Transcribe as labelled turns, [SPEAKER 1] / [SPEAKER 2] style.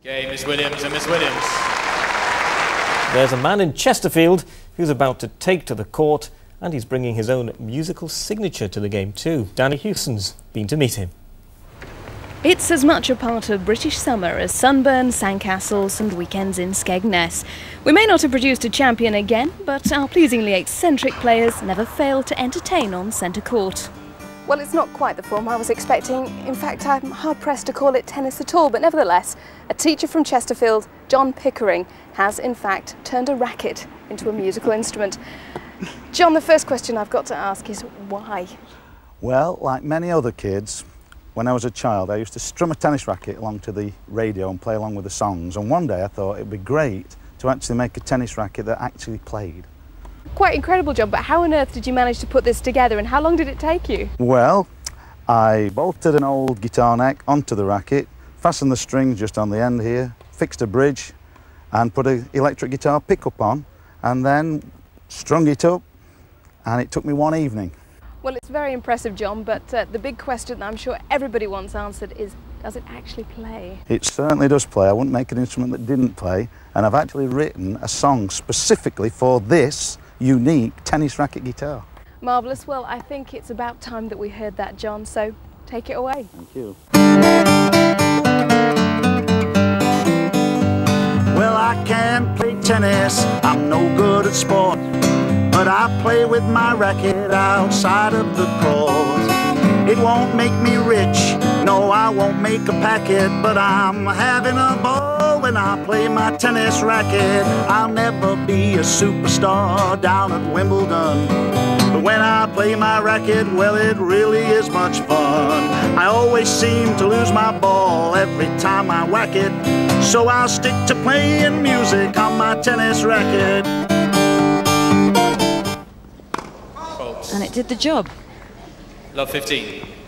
[SPEAKER 1] Game, Miss Williams and Miss Williams.
[SPEAKER 2] There's a man in Chesterfield who's about to take to the court, and he's bringing his own musical signature to the game too. Danny Hewson's been to meet him.
[SPEAKER 3] It's as much a part of British summer as sunburn, sandcastles and weekends in Skegness. We may not have produced a champion again, but our pleasingly eccentric players never fail to entertain on centre court.
[SPEAKER 4] Well, it's not quite the form I was expecting. In fact, I'm hard-pressed to call it tennis at all, but nevertheless, a teacher from Chesterfield, John Pickering, has in fact turned a racket into a musical instrument. John, the first question I've got to ask is why?
[SPEAKER 5] Well, like many other kids, when I was a child, I used to strum a tennis racket along to the radio and play along with the songs, and one day I thought it would be great to actually make a tennis racket that actually played.
[SPEAKER 4] Quite incredible, John, but how on earth did you manage to put this together and how long did it take you?
[SPEAKER 5] Well, I bolted an old guitar neck onto the racket, fastened the strings just on the end here, fixed a bridge and put an electric guitar pickup on, and then strung it up, and it took me one evening.
[SPEAKER 4] Well, it's very impressive, John, but the big question that I'm sure everybody wants answered is, does it actually play?
[SPEAKER 5] It certainly does play. I wouldn't make an instrument that didn't play, and I've actually written a song specifically for this unique tennis racket guitar.
[SPEAKER 4] Marvellous. Well, I think it's about time that we heard that, John, so take it away.
[SPEAKER 5] Thank you. Well, I can't play tennis, I'm no good at sport, but I play with my racket outside of the court. It won't make me rich, no, I won't make a packet, but I'm having a ball when I play my tennis racket. I'll never be a superstar down at Wimbledon, but when I play my racket, well, it really is much fun. I always seem to lose my ball every time I whack it, so I'll stick to playing music on my tennis racket.
[SPEAKER 3] And it did the job.
[SPEAKER 1] Love 15.